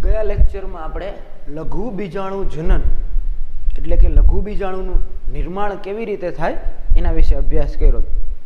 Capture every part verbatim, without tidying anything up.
ગયા લેક્ચરમાં આપણે લઘુ બીજાણુ જનન એટલે કે લઘુ બીજાણુનું નિર્માણ કેવી રીતે થાય એના વિશે અભ્યાસ કર્યો.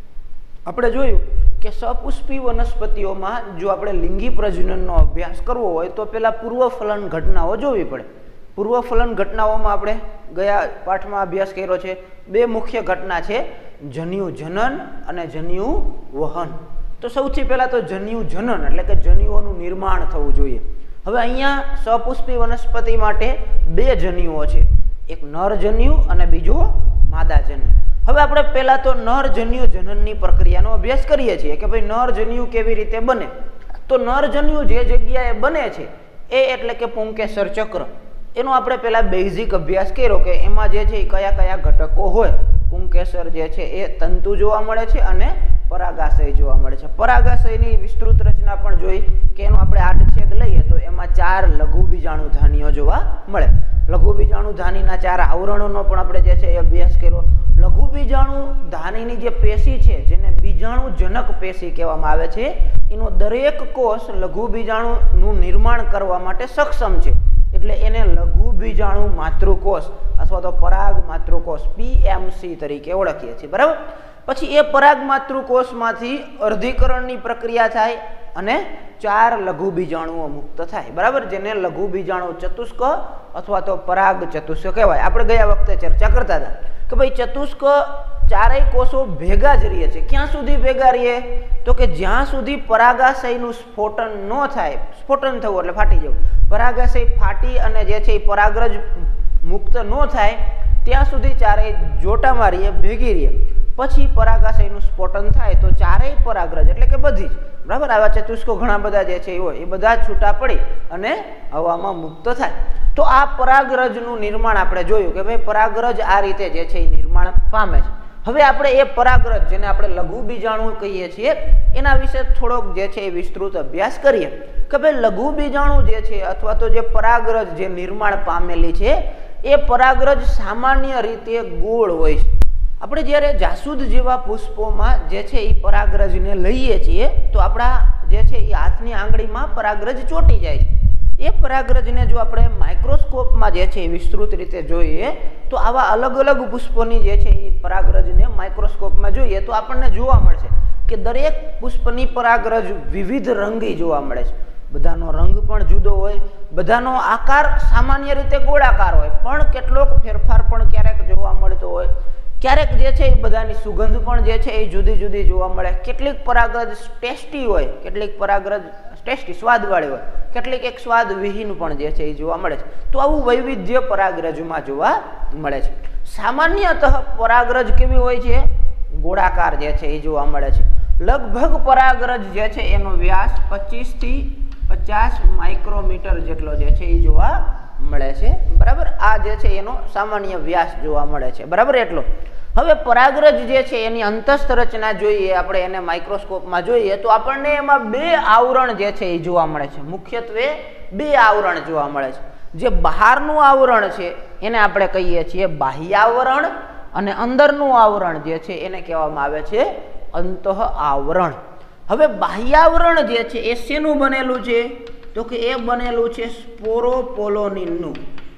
આપણે જોયું કે સપુષ્પી વનસ્પતિઓમાં જો આપણે લિંગી પ્રજનનનો અભ્યાસ કરવો હોય તો પહેલાં પૂર્વફલન ઘટનાઓ જોવી પડે. પૂર્વફલન ઘટનાઓમાં આપણે ગયા પાઠમાં અભ્યાસ કર્યો છે. બે મુખ્ય ઘટના છે, જન્યુ જનન અને જન્યુ વહન. તો સૌથી પહેલાં તો જન્યુ જનન એટલે કે જન્યુઓનું નિર્માણ થવું જોઈએ. હવે અહીંયા સપુષ્પી વનસ્પતિ માટે બે જન્યુઓ છે, એક નરજન્યુ અને બીજો માદાજન્યુ. હવે આપણે પહેલાં તો નરજન્યુ જનનની પ્રક્રિયાનો અભ્યાસ કરીએ છીએ કે ભાઈ નરજન્યુ કેવી રીતે બને. તો નરજન્યુ જે જગ્યાએ બને છે એ એટલે કે પુંકેસર ચક્ર, એનો આપણે પહેલાં બેઝિક અભ્યાસ કર્યો કે એમાં જે છે એ કયા કયા ઘટકો હોય. પુંકેસર જે છે એ તંતુ જોવા મળે છે અને પરાગાશય જોવા મળે છે. પરાગાશયની વિસ્તૃત રચના પણ જોઈ કે એનો આપણે આડછેદ લઈએ તો એમાં ચાર લઘુ બીજાણુ ધાનીઓ જોવા મળે. લઘુ બીજાણુ ધાનીના ચાર આવરણોનો પણ આપણે જે છે એ અભ્યાસ કર્યો. લઘુ બીજાણુ ધાનીની જે પેશી છે જેને બીજાણુ જનક પેશી કહેવામાં આવે છે, એનો દરેક કોષ લઘુ બીજાણુનું નિર્માણ કરવા માટે સક્ષમ છે. એટલે એને લઘુ બીજાણુ માતૃકોષ અથવા તો પરાગ માતૃકોષ પીએમસી તરીકે ઓળખીએ છીએ. બરાબર. પછી એ પરાગ માતૃકોષમાંથી અર્ધીકરણની પ્રક્રિયા થાય અને ચાર લઘુ બીજાણુઓ મુક્ત થાય. બરાબર, જેને લઘુ બીજાણુ ચતુષ્ક અથવા તો પરાગ ચતુષ્ક કહેવાય. આપણે ગયા વખતે ચર્ચા કરતા હતા કે ભાઈ ચતુષ્ક ચારેય કોષો ભેગા જ રહીએ છે. ક્યાં સુધી ભેગા રહીએ તો કે જ્યાં સુધી પરાગાશયનું સ્ફોટન ન થાય. સ્ફોટન થવું એટલે ફાટી જવું. પરાગાશય ફાટી અને જે છે એ પરાગરજ મુક્ત ન થાય ત્યાં સુધી ચારેય જોટામાં રહીએ, ભેગી રહીએ. પછી પરાગાશયનું સ્ફોટન થાય તો ચારેય પરાગરજ એટલે કે બધી જ, બરાબર, આવા ચતુષ્કો ઘણા બધા જે છે એ હોય એ બધા છૂટા પડી અને હવામાં મુક્ત થાય. તો આ પરાગરજનું નિર્માણ આપણે જોયું કે ભાઈ પરાગરજ આ રીતે જે છે એ નિર્માણ પામે છે. હવે આપણે એ પરાગરજ જેને આપણે લઘુ બીજાણુ કહીએ છીએ એના વિશે થોડોક જે છે એ વિસ્તૃત અભ્યાસ કરીએ કે ભાઈ લઘુ બીજાણુ જે છે અથવા તો જે પરાગરજ જે નિર્માણ પામેલી છે એ પરાગરજ સામાન્ય રીતે ગોળ હોય છે. આપણે જ્યારે જાસૂદ જેવા પુષ્પોમાં જે છે એ પરાગરજને લઈએ છીએ તો આપણા જે છે એ હાથની આંગળીમાં પરાગરજ ચોંટી જાય છે. એ પરાગરજને જો આપણે માઇક્રોસ્કોપમાં જે છે એ વિસ્તૃત રીતે જોઈએ તો આવા અલગ અલગ પુષ્પોની જે છે એ પરાગરજને માઇક્રોસ્કોપમાં જોઈએ તો આપણને જોવા મળશે કે દરેક પુષ્પની પરાગરજ વિવિધ રંગી જોવા મળે છે. બધાનો રંગ પણ જુદો હોય, બધાનો આકાર સામાન્ય રીતે ગોળાકાર હોય, પણ કેટલોક ફેરફાર પણ ક્યારેક જોવા મળતો હોય. ક્યારેક જે છે એ બધાની સુગંધ પણ જે છે એ જુદી જુદી જોવા મળે. કેટલીક પરાગરજ ટેસ્ટી હોય, કેટલીક પરાગરજ ટેસ્ટી સ્વાદવાળી હોય, કેટલીક એક સ્વાદ વિહીન પણ જે છે એ જોવા મળે છે. તો આવું વૈવિધ્ય પરાગરજમાં જોવા મળે છે. સામાન્યતઃ પરાગરજ કેવી હોય છે? ગોળાકાર જે છે એ જોવા મળે છે. લગભગ પરાગરજ જે છે એનો વ્યાસ પચીસ થી પચાસ માઇક્રોમીટર જેટલો જે છે એ જોવા મળે છે. બરાબર, આ જે છે એનો સામાન્ય વ્યાસ જોવા મળે છે. બરાબર, એટલો. હવે પરાગરજ જે છે એની અંતસ્થ રચના જોઈએ આપણે, એને માઇક્રોસ્કોપમાં જોઈએ તો આપણને એમાં બે આવરણ જે છે એ જોવા મળે છે. મુખ્યત્વે બે આવરણ જોવા મળે છે. જે બહારનું આવરણ છે એને આપણે કહીએ છીએ બાહ્યાવરણ અને અંદરનું આવરણ જે છે એને કહેવામાં આવે છે અંતઃ આવરણ. હવે બાહ્યાવરણ જે છે એ શેનું બનેલું છે તો કે એ બનેલું છે સ્પોરોપોલોનિનનું.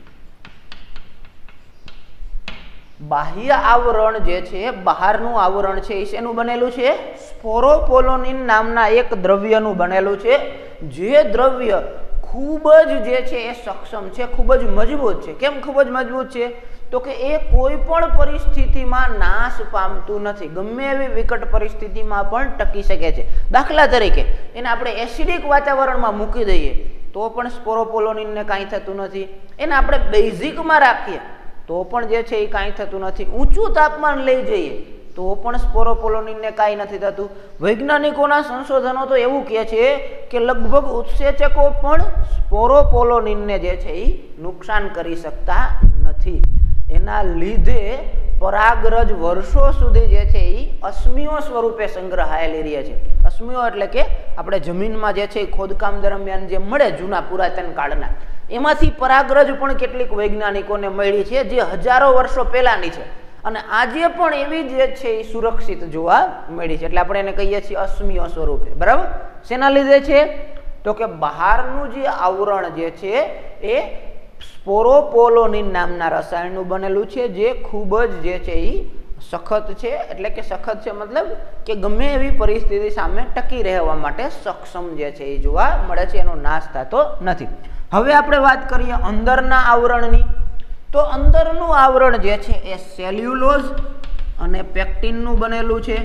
બાહ્ય આવરણ જે છે, બહારનું આવરણ છે એ શેનું બનેલું છે? સ્પોરોપોલોનિન નામના એક દ્રવ્યનું બનેલું છે. જે દ્રવ્ય ખૂબ જ જે છે એ સક્ષમ છે, ખૂબ જ મજબૂત છે. કેમ ખૂબ જ મજબૂત છે તો કે એ કોઈ પણ પરિસ્થિતિમાં નાશ પામતું નથી. ગમે એવી વિકટ પરિસ્થિતિમાં પણ ટકી શકે છે. દાખલા તરીકે એને આપણે એસિડિક વાતાવરણમાં મૂકી દઈએ તો પણ સ્પોરોપોલોનિનને કાંઈ થતું નથી. એને આપણે બેઝિકમાં રાખીએ તો પણ જે છે એ કાંઈ થતું નથી. ઊંચું તાપમાન લઈ જઈએ તો પણ સ્પોરોપોલોનિનને કાંઈ નથી થતું. વૈજ્ઞાનિકોના સંશોધનો તો એવું કહે છે કે લગભગ ઉત્સેચકો પણ સ્પોરોપોલોનિનને જે છે એ નુકસાન કરી શકતા નથી. એના લીધે પરાગરજ વર્ષો સુધી જે છે એ અશ્મિઓ સ્વરૂપે સંગ્રહાયેલી રહે છે. અશ્મિઓ એટલે કે આપણે જમીનમાં જે છે એ ખોદકામ દરમિયાન જે મળે જૂના પુરાતન કાળના, એમાંથી પરાગરજ પણ કેટલીક વૈજ્ઞાનિકોને મળી છે જે હજારો વર્ષો પહેલાની છે અને આજે પણ એવી જે છે એ સુરક્ષિત જોવા મળી છે. એટલે આપણે એને કહીએ છીએ અશ્મિઓ સ્વરૂપે. બરાબર, શેના લીધે છે તો કે બહારનું જે આવરણ જે છે એ સ્પોરોપોલોનિન નામના રસાયણનું બનેલું છે, જે ખૂબ જ જે છે એ સખત છે. એટલે કે સખત છે મતલબ કે ગમે એવી પરિસ્થિતિ સામે ટકી રહેવા માટે સક્ષમ જે છે એ જોવા મળે છે, એનો નાશ થતો નથી. હવે આપણે વાત કરીએ અંદરના આવરણની. તો અંદરનું આવરણ જે છે એ સેલ્યુલોઝ અને પેક્ટિનનું બનેલું છે.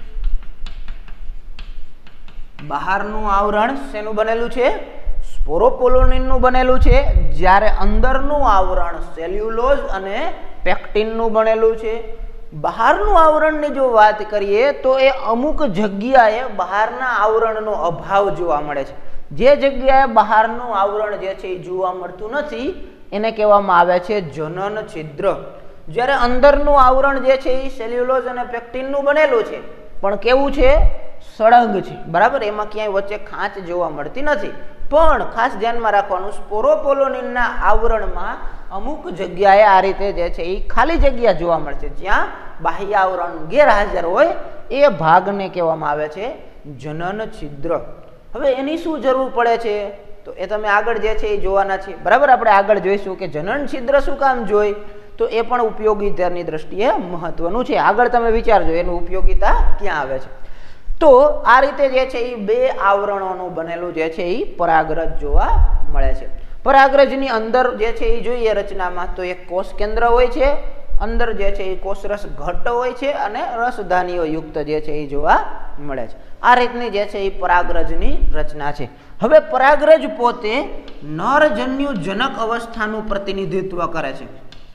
બહારનું આવરણ શેનું બનેલું છે? સ્પોરોપોલોનિનનું બનેલું છે, જ્યારે અંદરનું આવરણ સેલ્યુલોઝ અને પેક્ટિનનું બનેલું છે. બહારનું આવરણની જો વાત કરીએ તો એ અમુક જગ્યાએ બહારના આવરણનો અભાવ જોવા મળે છે. જે જગ્યાએ બહારનું આવરણ જે છે એ જોવા મળતું નથી એને કહેવામાં આવે છે જનન છિદ્ર. જ્યારે અંદરનું આવરણ જે છે એ સેલ્યુલોઝ અને પેક્ટિનનું બનેલું છે, પણ કેવું છે? સળંગ છે, બરાબર. એમાં ક્યાંય વચ્ચે ખાંચ જોવા મળતી નથી. પણ ખાસ ધ્યાનમાં રાખવાનું, સ્પોરોપોલોનિનના આવરણમાં અમુક જગ્યાએ આ રીતે જે છે એ ખાલી જગ્યા જોવા મળશે, જ્યાં બાહ્ય આવરણ ગેરહાજર હોય એ ભાગને કહેવામાં આવે છે જનન છિદ્ર. હવે એની શું જરૂર પડે છે તો એ તમે આગળ જે છે એ જોવાના છે, બરાબર. આપણે આગળ જોઈશું કે જનન છિદ્ર શું કામ જોઈ, તો એ પણ ઉપયોગિતાની દ્રષ્ટિએ મહત્વનું છે. આગળ તમે વિચારજો એનું ઉપયોગિતા ક્યાં આવે છે. તો આ રીતે જે છે એ બે આવરણોનું બનેલું જે છે એ પરાગરજ જોવા મળે છે. પરાગરજની અંદર જે છે એ જોઈએ રચનામાં તો એક કોષ કેન્દ્ર હોય છે, અંદર જે છે એ કોષરસ ઘટ્ટ હોય છે અને રસધાનીઓ યુક્ત જે છે એ જોવા મળે છે. આ રીતની જે છે એ પરાગરજની રચના છે. હવે પરાગરજ પોતે નરજન્યુ જનક અવસ્થાનું પ્રતિનિધિત્વ કરે છે.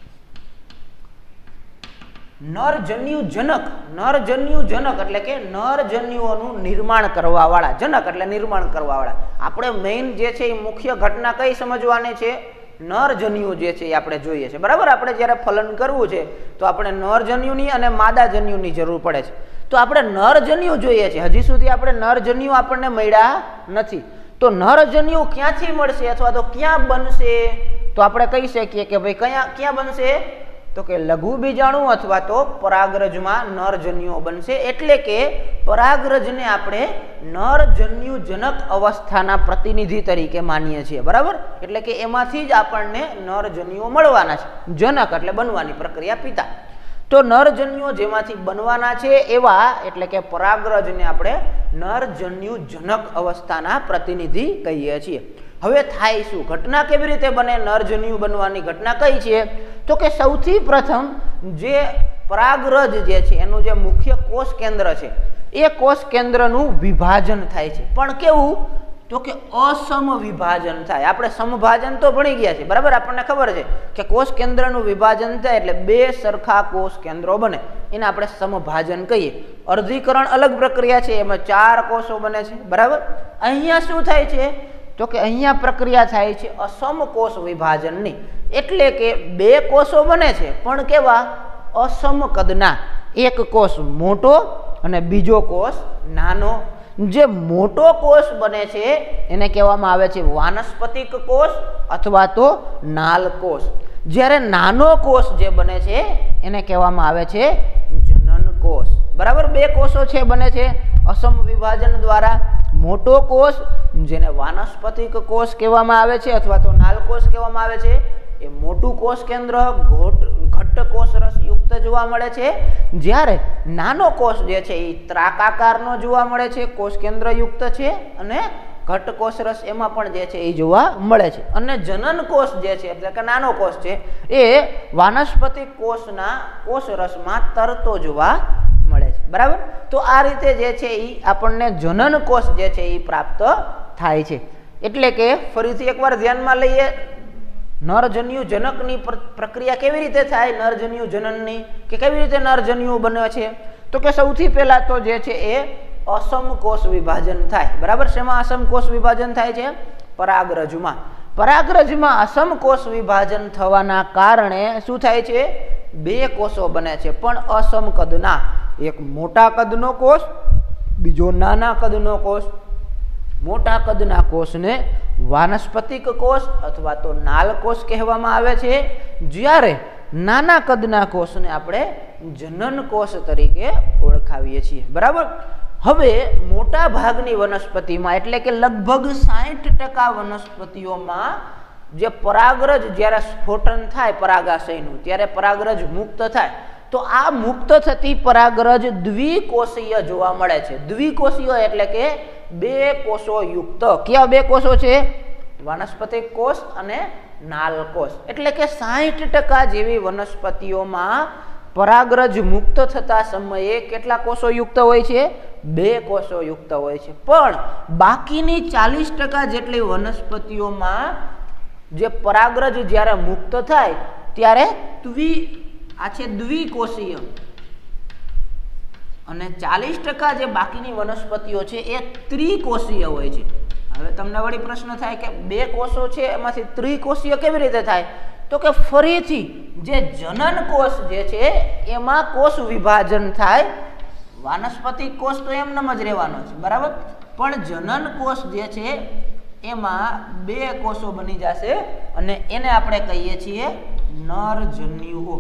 નરજન્યુ જનક, નરજન્યુ જનક એટલે કે નરજન્યુઓનું નિર્માણ કરવા વાળા, જનક એટલે નિર્માણ કરવા વાળા. આપણે મેઇન જે છે એ મુખ્ય ઘટના કઈ સમજવાની છે? નરજન્યુ જે છે એ આપણે જોઈએ છે, બરાબર. આપણે જ્યારે ફલન કરવું છે તો આપણે નરજન્યુની અને માદાજન્યુની જરૂર પડે છે. તો આપણે નરજન્યુ જોઈએ છે, હજી સુધી આપણે નરજન્યુ આપણને મળ્યા નથી. તો નરજન્યુ ક્યાંથી મળશે અથવા તો ક્યાં બનશે? તો આપણે કહી શકીએ કે ભાઈ કયા ક્યાં બનશે? તો કે લઘુ બીજાણુ અથવા તો પરાગરજમાં નરજન્યુઓ બનશે. એટલે કે પરાગરજને આપણે નરજન્યુ જનક અવસ્થાના પ્રતિનિધિ તરીકે માનીએ છીએ, બરાબર. એટલે કે એમાંથી જ આપણને નરજન્યુઓ મળવાના છે. જનક એટલે બનવાની પ્રક્રિયા, પિતા. તો નરજન્યુઓ જેમાંથી બનવાના છે એવા એટલે કે પરાગરજને આપણે નરજન્યુ જનક અવસ્થાના પ્રતિનિધિ કહીએ છીએ. હવે થાય શું? ઘટના કેવી રીતે બને? નરજન્યુ બનવાની ઘટના કઈ છે? તો કે સૌથી પ્રથમ જે પરાગરજ જે છે એનું જે મુખ્ય કોષ કેન્દ્ર છે એ કોષ કેન્દ્રનું વિભાજન થાય છે. પણ કેવું? તો કે અસમ વિભાજન થાય. આપણે સમભાજન તો ભણી ગયા છે, બરાબર. આપણને ખબર છે કે કોષ કેન્દ્રનું વિભાજન થાય એટલે બે સરખા કોષ કેન્દ્રો બને, એને આપણે સમભાજન કહીએ. અર્ધીકરણ અલગ પ્રક્રિયા છે, એમાં ચાર કોષો બને છે, બરાબર. અહીંયા શું થાય છે? તો કે અહીંયા પ્રક્રિયા થાય છે અસમ કોષ વિભાજનની. એટલે કે બે કોષો બને છે પણ કેવા? અસમ કદના. એક કોષ મોટો અને બીજો કોષ નાનો. જે મોટો કોષ બને છે એને કહેવામાં આવે છે વાનસ્પતિક કોષ અથવા તો નાલ કોષ. જ્યારે નાનો કોષ જે બને છે એને કહેવામાં આવે છે જનન કોષ, બરાબર. બે કોષો છે બને છે અસમ વિભાજન દ્વારા. મોટો કોષ જેને વાનસ્પતિક કોષ કહેવામાં આવે છે અથવા તો નાલ કોષ કહેવામાં આવે છે, એ મોટું કોષ કેન્દ્ર ઘટ્ટ કોષ રસ યુક્ત જોવા મળે છે. જ્યારે નાનો કોષ જે છે એ ત્રાકાકારનો જોવા મળે છે, કોષ કેન્દ્ર યુક્ત છે અને ઘટ્ટ કોષ રસ એમાં પણ જે છે એ જોવા મળે છે. અને જનન કોષ જે છે એટલે કે નાનો કોષ છે એ વાનસ્પતિક કોષના કોષ રસમાં તરતો જોવા મળે છે, બરાબર. તો આ રીતે જે છે એ આપણને જનન કોષ જે છે એ પ્રાપ્ત થાય છે. એટલે કે ફરીથી એકવાર ધ્યાનમાં લઈએ, નરજન્યુ જનકની પ્રક્રિયા કેવી રીતે થાય, નરજન્યુ જનનની, કે કેવી રીતે નરજન્યુ બને છે? તો કે સૌથી પહેલા તો જે છે એ અસમ કોષ વિભાજન થાય, બરાબર. શેમાં અસમ કોષ વિભાજન થાય છે? પરાગરજમાં. પરાગરજમાં અસમ કોષ વિભાજન થવાના કારણે શું થાય છે? બે કોષો બને છે પણ અસમ કદના. એક મોટા કદનો કોષ, બીજો નાના કદનો કોષ. મોટા કદના કોષને વાનસ્પતિક કોષ અથવા તો નાલ કોષ કહેવામાં આવે છે, જ્યારે નાના કદના કોષને આપણે જનન કોષ તરીકે ઓળખાવીએ છીએ, બરાબર. હવે મોટા ભાગની વનસ્પતિમાં એટલે કે લગભગ સાઠ ટકા વનસ્પતિઓમાં જે પરાગરજ જ્યારે સ્ફોટન થાય પરાગાશયનું ત્યારે પરાગરજ મુક્ત થાય તો આ મુક્ત થતી પરાગરજ દ્વિકોષીય જોવા મળે છે. દ્વિકોષીય એટલે કે બે કોષો યુક્ત. કયા બે કોષો છે? વાનસ્પતિક કોષ અને નાલ કોષ. એટલે કે સાઠ ટકા જેવી વનસ્પતિઓમાં પરાગરજ મુક્ત થતા સમયે કેટલા કોષો યુક્ત હોય છે? બે કોષો યુક્ત હોય છે. પણ બાકીની ચાલીસ ટકા જેટલી વનસ્પતિઓમાં જે પરાગરજ જ્યારે મુક્ત થાય ત્યારે દ્વિ આ છે દ્વિકોષીય અને ચાલીસ ટકા જે બાકીની વનસ્પતિઓ છે એ ત્રિકોષીય હોય છે. હવે તમને વળી પ્રશ્ન થાય કે બે કોષો છે એમાંથી ત્રિકોષીય કેવી રીતે થાય? તો કે ફરીથી જે જનન કોષ જે છે એમાં કોષ વિભાજન થાય. વાનસ્પતિક કોષ તો એમનેમ જ રહેવાનો છે, બરાબર, પણ જનન કોષ જે છે એમાં બે કોષો બની જશે અને એને આપણે કહીએ છીએ નરજન્યુઓ.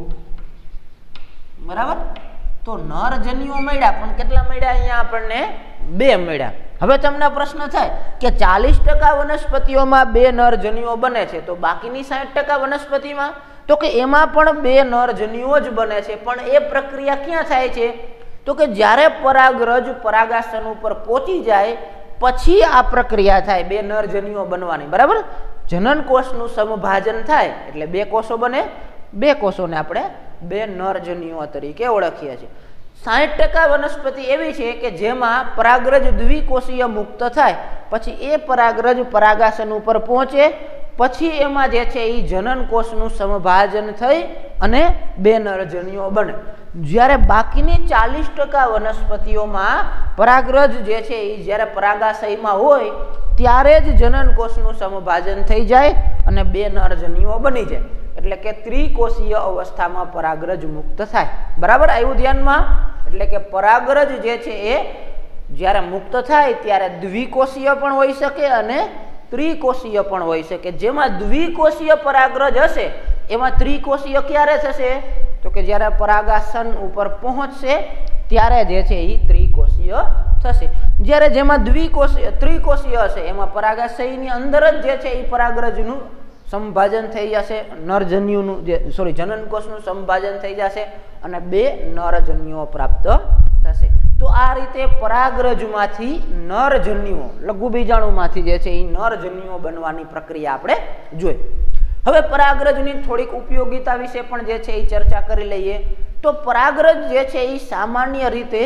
બરાબર, તો નરજન્યુઓ મળ્યા, પણ કેટલા મળ્યા? અહીંયા આપણને બે મળ્યા. હવે તમને પ્રશ્ન થાય કે ચાલીસ ટકા વનસ્પતિઓમાં બે નરજન્યુઓ બને છે તો બાકીની સાઠ ટકા વનસ્પતિમાં? તો કે એમાં પણ બે નરજન્યુઓ જ બને છે, પણ એ પ્રક્રિયા ક્યાં થાય છે? તો કે જ્યારે પરાગરજ પરાગાસન ઉપર પહોંચી જાય પછી આ પ્રક્રિયા થાય બે નરજન્યુઓ બનવાની. બરાબર, જનન કોષનું સમભાજન થાય એટલે બે કોષો બને. બે કોષોને આપણે બે નરજન્યુઓ તરીકે ઓળખીએ છીએ. સાઠ ટકા વનસ્પતિ એવી છે કે જેમાં પરાગરજ દ્વિકોષીય મુક્ત થાય પછી એ પરાગરજ પરાગાસન ઉપર પહોંચે પછી એમાં જે છે એ જનન કોષનું સમભાજન થઈ અને બે નરજન્યુઓ બને. જ્યારે બાકીની ચાલીસ ટકા વનસ્પતિઓમાં પરાગરજ જે છે એ જ્યારે પરાગાશયમાં હોય ત્યારે જ જનન કોષનું સમભાજન થઈ જાય અને બે નરજન્યુઓ બની જાય. એટલે કે ત્રિકોષીય અવસ્થામાં પરાગરજ મુક્ત થાય. બરાબર, આવ્યું ધ્યાનમાં? એટલે કે પરાગરજ જે છે એ જ્યારે મુક્ત થાય ત્યારે દ્વિકોષીય પણ હોઈ શકે અને ત્રિકોષીય પણ હોઈ શકે. જેમાં દ્વિકોષીય પરાગરજ હશે એમાં ત્રિકોષીય ક્યારે થશે? તો કે જ્યારે પરાગાસન ઉપર પહોંચશે ત્યારે જે છે એ ત્રિકોષીય થશે. જ્યારે જેમાં દ્વિકોષીય ત્રિકોષીય હશે એમાં પરાગાશયની અંદર જ જે છે એ પરાગરજનું સંભાજન થઈ જશે, નરજન્યુનું જે સોરી જનન કોષનું સંભાજન થઈ જશે અને બે નરજન્યુઓ પ્રાપ્ત થશે. તો આ રીતે પરાગરજમાંથી નરજન્યુઓ લઘુ બીજાણુમાંથી જે છે એ નરજન્યુઓ બનવાની પ્રક્રિયા આપણે જોઈ. હવે પરાગરજની થોડીક ઉપયોગિતા વિશે પણ જે છે એ ચર્ચા કરી લઈએ. તો પરાગરજ જે છે એ સામાન્ય રીતે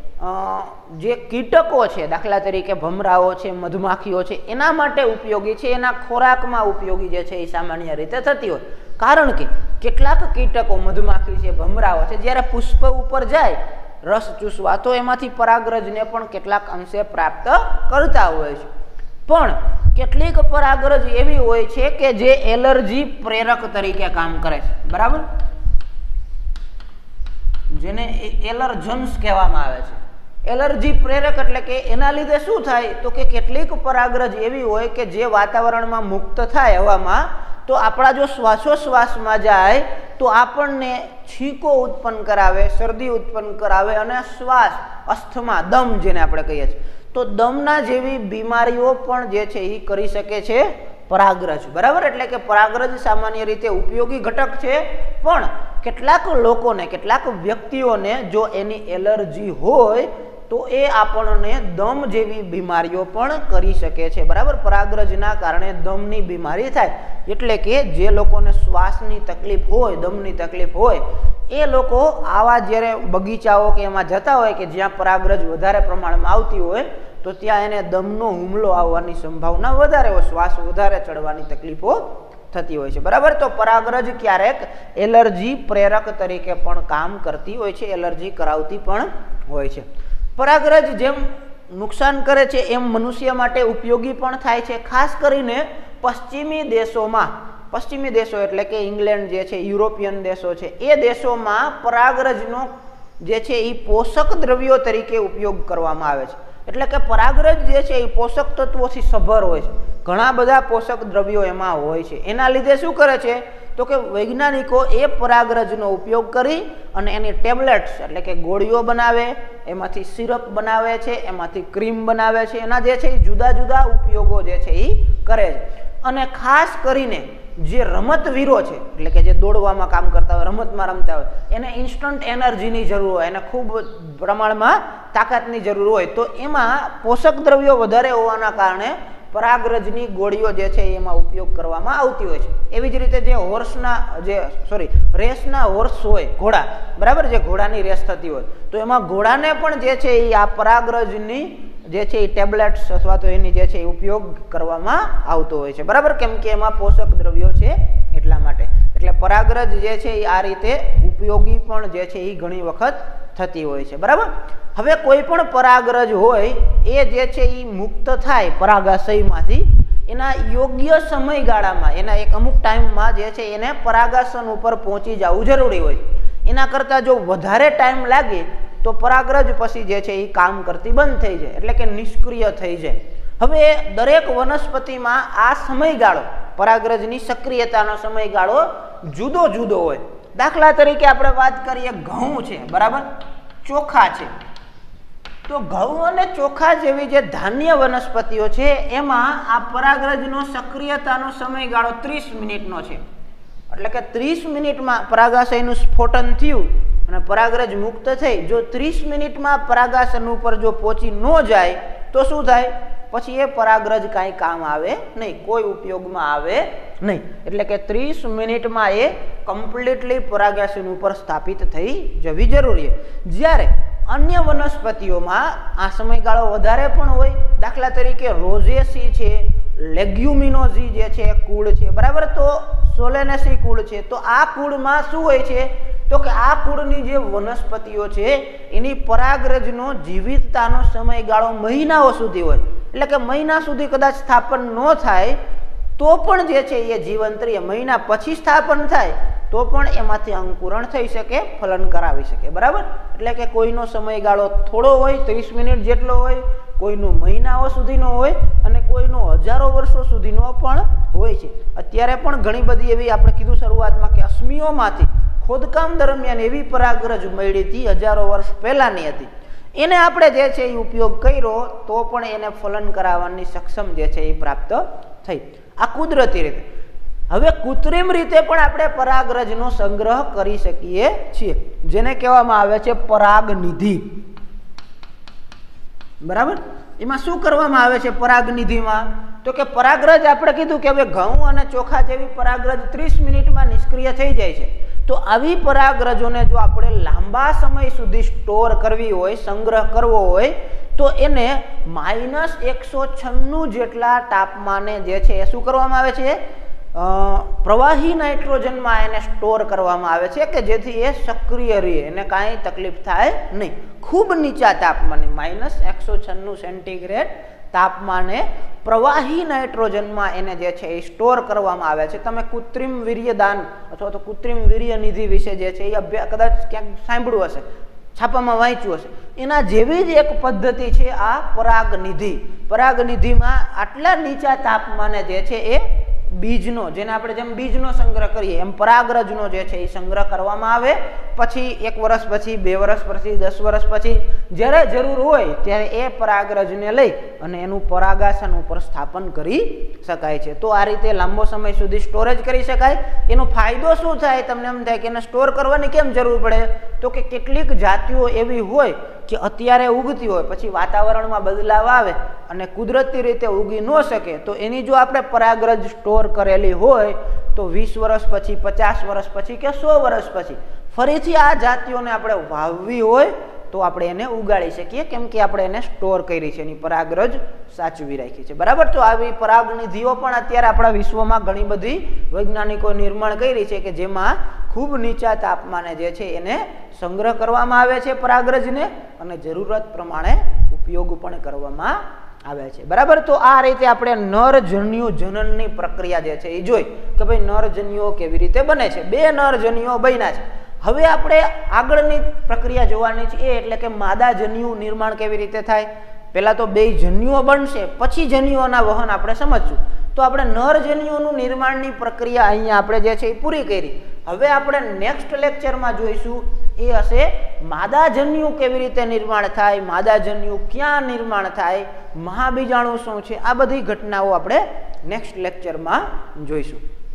જે કીટકો છે, દાખલા તરીકે ભમરાઓ છે, મધમાખીઓ છે, એના માટે ઉપયોગી છે, એના ખોરાકમાં ઉપયોગી જે છે એ સામાન્ય રીતે થતી હોય. કારણ કે કેટલાક કીટકો મધમાખી છે, ભમરાઓ છે, જ્યારે પુષ્પ ઉપર જાય રસ ચૂસવા તો એમાંથી પરાગરજને પણ કેટલાક અંશે પ્રાપ્ત કરતા હોય છે. પણ કેટલીક પરાગરજ એવી હોય છે કે જે એલર્જી પ્રેરક તરીકે કામ કરે છે. બરાબર, જેને એલર્જન્સ કહેવામાં આવે છે. એલર્જી પ્રેરક એટલે કે એના લીધે શું થાય? તો કે કેટલીક પરાગરજ એવી હોય કે જે વાતાવરણમાં મુક્ત થાય હવામાં તો આપણા જો શ્વાસોશ્વાસમાં જાય તો આપણને છીંકો ઉત્પન્ન કરાવે, શરદી ઉત્પન્ન કરાવે અને શ્વાસ અસ્થમા દમ જેને આપણે કહીએ છીએ તો દમના જેવી બીમારીઓ પણ જે છે એ કરી શકે છે પરાગરજ. બરાબર, એટલે કે પરાગરજ સામાન્ય રીતે ઉપયોગી ઘટક છે, પણ કેટલાક લોકોને કેટલાક વ્યક્તિઓને જો એની એલર્જી હોય તો એ આપણને દમ જેવી બીમારીઓ પણ કરી શકે છે. બરાબર, પરાગરજના કારણે દમની બીમારી થાય. એટલે કે જે લોકોને શ્વાસની તકલીફ હોય, દમની તકલીફ હોય એ લોકો આવા જ્યારે બગીચાઓ કે એમાં જતા હોય કે જ્યાં પરાગરજ વધારે પ્રમાણમાં આવતી હોય તો ત્યાં એને દમનો હુમલો આવવાની સંભાવના વધારે હોય, શ્વાસ વધારે ચડવાની તકલીફો થતી હોય છે. બરાબર, તો પરાગરજ ક્યારેક એલર્જી પ્રેરક તરીકે પણ કામ કરતી હોય છે, એલર્જી કરાવતી પણ હોય છે. પરાગરજ જેમ નુકસાન કરે છે એમ મનુષ્ય માટે ઉપયોગી પણ થાય છે. ખાસ કરીને પશ્ચિમી દેશોમાં, પશ્ચિમી દેશો એટલે કે ઇંગ્લેન્ડ જે છે, યુરોપિયન દેશો છે, એ દેશોમાં પરાગરજનો જે છે એ પોષક દ્રવ્યો તરીકે ઉપયોગ કરવામાં આવે છે. એટલે કે પરાગરજ જે છે એ પોષક તત્વોથી સભર હોય છે, ઘણા બધા પોષક દ્રવ્યો એમાં હોય છે. એના લીધે શું કરે છે? તો કે વૈજ્ઞાનિકો એ પરાગરજનો ઉપયોગ કરી અને એની ટેબ્લેટ્સ એટલે કે ગોળીઓ બનાવે, એમાંથી સિરપ બનાવે છે, એમાંથી ક્રીમ બનાવે છે, એના જે છે એ જુદા જુદા ઉપયોગો જે છે એ કરે છે. અને ખાસ કરીને જે રમતવીરો છે એટલે કે જે દોડવામાં કામ કરતા હોય, રમતમાં રમતા હોય, એને ઇન્સ્ટન્ટ એનર્જીની જરૂર હોય, એને ખૂબ પ્રમાણમાં તાકાતની જરૂર હોય, તો એમાં પોષક દ્રવ્યો વધારે હોવાના કારણે પરાગરજની ગોળીઓ જે છે એમાં ઉપયોગ કરવામાં આવતી હોય છે. એવી જ રીતે જે હોર્સના જે સોરી રેસના હોર્સ હોય, ઘોડા, બરાબર, જે ઘોડાની રેસ થતી હોય, તો એમાં ઘોડાને પણ જે છે એ આ પરાગરજની જે છે એ ટેબ્લેટ્સ અથવા તો એની જે છે એ ઉપયોગ કરવામાં આવતો હોય છે, બરાબર, કેમ કે એમાં પોષક દ્રવ્યો છે એટલા માટે. એટલે પરાગરજ જે છે એ આ રીતે ઉપયોગી પણ જે છે એ ઘણી વખત થતી હોય છે, બરાબર. હવે કોઈ પણ પરાગરજ હોય એ જે છે એ મુક્ત થાય પરાગાશયમાંથી, એના યોગ્ય સમયગાળામાં, એના એક અમુક ટાઈમમાં જે છે એને પરાગાસન ઉપર પહોંચી જવું જરૂરી હોય. એના કરતાં જો વધારે ટાઈમ લાગે તો પરાગરજ પછી જે છે એ કામ કરતી બંધ થઈ જાય, એટલે કે નિષ્ક્રિય થઈ જાય. હવે દરેક વનસ્પતિમાં આ સમયગાળો, પરાગરજની સક્રિયતાનો સમયગાળો જુદો જુદો હોય. દાખલા તરીકે આપણે વાત કરીએ ઘઉં છે, બરાબર, ચોખા છે, તો ઘઉં અને ચોખા જેવી જે ધાન્ય વનસ્પતિઓ છે એમાં આ પરાગરજનો સક્રિયતાનો સમયગાળો ત્રીસ મિનિટનો છે. એટલે કે ત્રીસ મિનિટમાં પરાગાશયનું સ્ફોટન થયું અને પરાગરજ મુક્ત થઈ. જો ત્રીસ મિનિટમાં પરાગાસન ઉપર જો પહોંચી ન જાય તો શું થાય? પછી એ પરાગરજ કાંઈ કામ આવે નહીં, કોઈ ઉપયોગમાં આવે નહીં. એટલે કે ત્રીસ મિનિટમાં એ કમ્પ્લીટલી પરાગાસન ઉપર સ્થાપિત થઈ જવી જરૂરી છે. જ્યારે અન્ય વનસ્પતિઓમાં આ સમયગાળો વધારે પણ હોય. દાખલા તરીકે રોઝેસી છે, લેગ્યુમિનોઝી જે છે કુળ છે, બરાબર, તો સોલેનેસી કુળ છે, તો આ કુળમાં શું હોય છે તો કે આ કુળની જે વનસ્પતિઓ છે એની પરાગરજનો જીવિતતાનો સમયગાળો મહિનાઓ સુધી હોય. એટલે કે મહિના સુધી કદાચ સ્થાપન ન થાય તો પણ જે છે એ જીવંત રહે. મહિના પછી સ્થાપન થાય તો પણ એમાંથી અંકુરણ થઈ શકે, ફલન કરાવી શકે, બરાબર. એટલે કે કોઈનો સમયગાળો થોડો હોય, ત્રીસ મિનિટ જેટલો હોય, કોઈનો મહિનાઓ સુધીનો હોય અને કોઈનો હજારો વર્ષો સુધીનો પણ હોય છે. અત્યારે પણ ઘણી બધી એવી આપણે કીધું શરૂઆતમાં કે અશ્મિઓમાંથી ખોદકામ દરમિયાન એવી પરાગરજ મળી હતી, હજારો વર્ષ પહેલાની હતી, એને આપણે જે છે એ ઉપયોગ કર્યો તો પણ એને ફલન કરાવવાની સક્ષમ જે છે એ પ્રાપ્ત થઈ. આ કુદરતી રીતે. હવે કૃત્રિમ રીતે પણ આપણે પરાગરજનો સંગ્રહ કરી શકીએ છીએ, જેને કહેવામાં આવે છે પરાગનિધિ, બરાબર. એમાં શું કરવામાં આવે છે પરાગનિધિમાં? તો કે પરાગરજ આપણે કીધું કે હવે ઘઉં અને ચોખા જેવી પરાગરજ ત્રીસ મિનિટમાં નિષ્ક્રિય થઈ જાય છે. તો આવી પરાગરજોને જો આપણે લાંબા સમય સુધી સ્ટોર કરવી હોય, સંગ્રહ કરવો હોય, તો એને માઇનસ એકસો છન્નું જેટલા તાપમાને જે છે એ શું કરવામાં આવે છે? પ્રવાહી નાઇટ્રોજનમાં એને સ્ટોર કરવામાં આવે છે કે જેથી એ સક્રિય રહે, એને કાંઈ તકલીફ થાય નહીં. ખૂબ નીચા તાપમાને માઇનસ એકસો છન્નું સેન્ટીગ્રેડ તાપમાને પ્રવાહી નાઇટ્રોજનમાં એને જે છે એ સ્ટોર કરવામાં આવે છે. તમે કૃત્રિમ વીર્યદાન અથવા તો કૃત્રિમ વીર્યનિધિ વિશે જે છે એ અભ્યાસ કદાચ ક્યાંક સાંભળ્યું હશે, છાપામાં વાંચ્યું હશે. એના જેવી જ એક પદ્ધતિ છે આ પરાગનિધિ. પરાગનિધિમાં આટલા નીચા તાપમાને જે છે એ બીજનો, જેને આપણે જેમ બીજનો સંગ્રહ કરીએ એમ પરાગરજનો જે છે એ સંગ્રહ કરવામાં આવે. પછી એક વર્ષ પછી, બે વર્ષ પછી, દસ વર્ષ પછી જ્યારે જરૂર હોય ત્યારે એ પરાગરજને લઈ અને એનું પરાગાસન ઉપર સ્થાપન કરી શકાય છે. તો આ રીતે લાંબો સમય સુધી સ્ટોરેજ કરી શકાય. એનો ફાયદો શું થાય? તમને એમ થાય કે એને સ્ટોર કરવાની કેમ જરૂર પડે? તો કે કેટલીક જાતિઓ એવી હોય કે અત્યારે ઉગતી હોય, પછી વાતાવરણમાં બદલાવ આવે અને કુદરતી રીતે ઉગી ન શકે, તો એની જો આપણે પરાગરજ સ્ટોર કરેલી હોય તો વીસ વર્ષ પછી, પચાસ વર્ષ પછી કે સો વર્ષ પછી ફરીથી આ જાતિઓને આપણે વાવવી હોય તો આપણે એને ઉગાડી શકીએ, કેમ કે આપણે એને સ્ટોર કરી છે, એની પરાગરજ સાચવી રાખી છે, બરાબર. તો આવી પરાગનિધિઓ પણ અત્યારે આપણા વિશ્વમાં ઘણી બધી વૈજ્ઞાનિકો નિર્માણ કરી છે કે જેમાં ખૂબ નીચા તાપમાને જે છે એને સંગ્રહ કરવામાં આવે છે પરાગરજને અને જરૂરત પ્રમાણે ઉપયોગ પણ કરવામાં આવે છે, બરાબર. તો આ રીતે આપણે નરજન્યુ જનનની પ્રક્રિયા જે છે એ જોઈ કે ભાઈ નરજન્યુઓ કેવી રીતે બને છે. બે નરજન્યુઓ બન્યા છે. હવે આપણે આગળની પ્રક્રિયા જોવાની છે, એ એટલે કે માદા જન્યુ નિર્માણ કેવી રીતે થાય. પહેલા તો બે જન્યુઓ બનશે, પછી જન્યુઓના વહન આપણે સમજશું. તો આપણે નરજન્યુઓનું નિર્માણની પ્રક્રિયા અહીંયા આપણે જે છે એ પૂરી કરી. હવે આપણે નેક્સ્ટ લેક્ચરમાં જોઈશું એ હશે માદાજન્યુ કેવી રીતે નિર્માણ થાય, માદાજન્યુ ક્યાં નિર્માણ થાય, મહાબીજાણુ શું છે, આ બધી ઘટનાઓ આપણે નેક્સ્ટ લેક્ચરમાં જોઈશું.